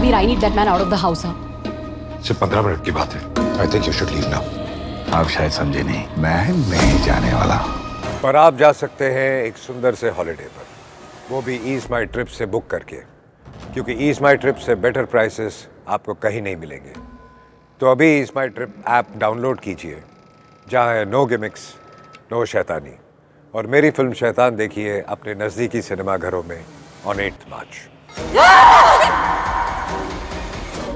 Kabir, I need that man out of the house. सिर्फ 15 minute की बात है। I think you should leave now. आप शायद समझे नहीं, मैं नहीं जाने वाला। पर आप जा सकते हैं एक सुंदर से हॉलिडे पर, वो भी ईज माई ट्रिप से बुक करके, क्योंकि ईज माई ट्रिप से बेटर प्राइसेस आपको कहीं नहीं मिलेंगे। तो अभी EaseMyTrip app download कीजिए, जहाँ है नो गिमिक्स, नो शैतानी, और मेरी फिल्म शैतान देखिए अपने नज़दीकी सिनेमा घरों में ऑन 8 मार्च।